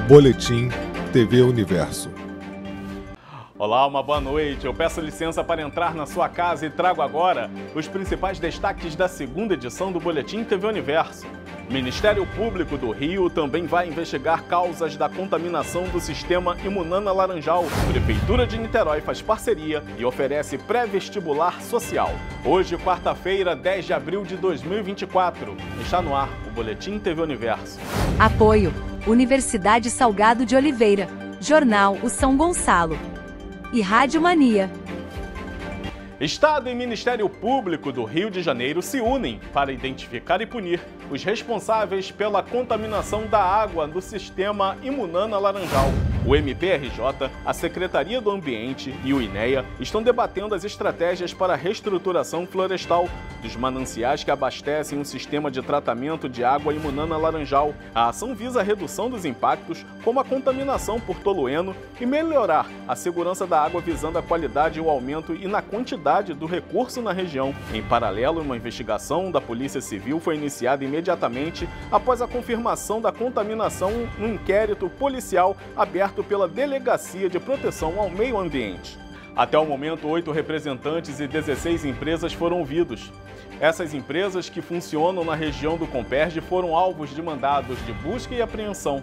Boletim TV Universo. Olá, uma boa noite. Eu peço licença para entrar na sua casa e trago agora os principais destaques da segunda edição do Boletim TV Universo. O Ministério Público do Rio também vai investigar causas da contaminação do sistema Imunana Laranjal. Prefeitura de Niterói faz parceria e oferece pré-vestibular social. Hoje, quarta-feira, 10 de abril de 2024. Está no ar o Boletim TV Universo. Apoio: Universidade Salgado de Oliveira, Jornal O São Gonçalo e Rádio Mania. Estado e Ministério Público do Rio de Janeiro se unem para identificar e punir os responsáveis pela contaminação da água do sistema Imunana Laranjal. O MPRJ, a Secretaria do Ambiente e o INEA estão debatendo as estratégias para a reestruturação florestal dos mananciais que abastecem um sistema de tratamento de água Imunana Laranjal. A ação visa a redução dos impactos, como a contaminação por tolueno, e melhorar a segurança da água visando a qualidade e o aumento e na quantidade do recurso na região. Em paralelo, uma investigação da Polícia Civil foi iniciada imediatamente após a confirmação da contaminação no inquérito policial aberto pela Delegacia de Proteção ao Meio Ambiente. Até o momento, 8 representantes e 16 empresas foram ouvidos. Essas empresas que funcionam na região do Comperj foram alvos de mandados de busca e apreensão.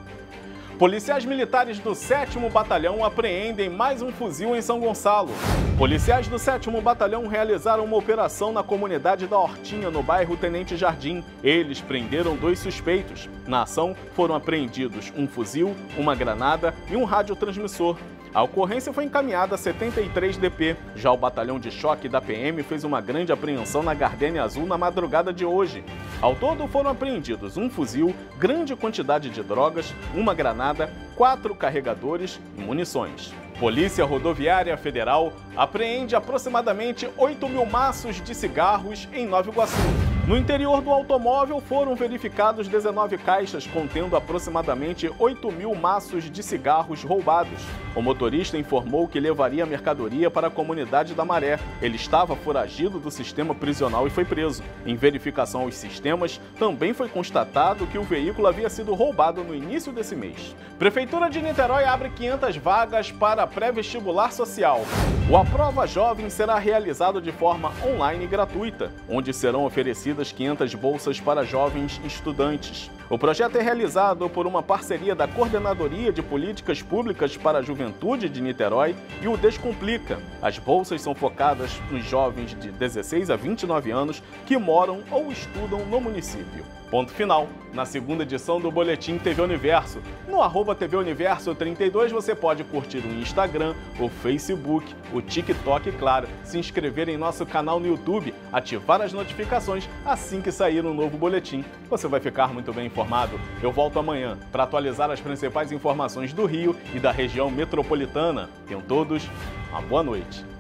Policiais militares do 7º Batalhão apreendem mais um fuzil em São Gonçalo. Policiais do 7º Batalhão realizaram uma operação na comunidade da Hortinha, no bairro Tenente Jardim. Eles prenderam 2 suspeitos. Na ação, foram apreendidos um fuzil, uma granada e um radiotransmissor. A ocorrência foi encaminhada a 73DP. Já o batalhão de choque da PM fez uma grande apreensão na Gardênia Azul na madrugada de hoje. Ao todo foram apreendidos um fuzil, grande quantidade de drogas, uma granada, 4 carregadores e munições. Polícia Rodoviária Federal apreende aproximadamente 8.000 maços de cigarros em Nova Iguaçu. No interior do automóvel foram verificados 19 caixas contendo aproximadamente 8.000 maços de cigarros roubados. O motorista informou que levaria a mercadoria para a comunidade da Maré. Ele estava foragido do sistema prisional e foi preso. Em verificação aos sistemas, também foi constatado que o veículo havia sido roubado no início desse mês. Prefeitura de Niterói abre 500 vagas para pré-vestibular social. O Aprova Jovem será realizado de forma online e gratuita, onde serão oferecidas 500 bolsas para jovens estudantes. O projeto é realizado por uma parceria da Coordenadoria de Políticas Públicas para a Juventude de Niterói e o Descomplica. As bolsas são focadas nos jovens de 16 a 29 anos que moram ou estudam no município. Ponto final na segunda edição do Boletim TV Universo. No @TV Universo 32 você pode curtir o Instagram, o Facebook, o TikTok e, claro, se inscrever em nosso canal no YouTube, ativar as notificações assim que sair um novo boletim. Você vai ficar muito bem informado. Eu volto amanhã para atualizar as principais informações do Rio e da região metropolitana. Tenham todos uma boa noite.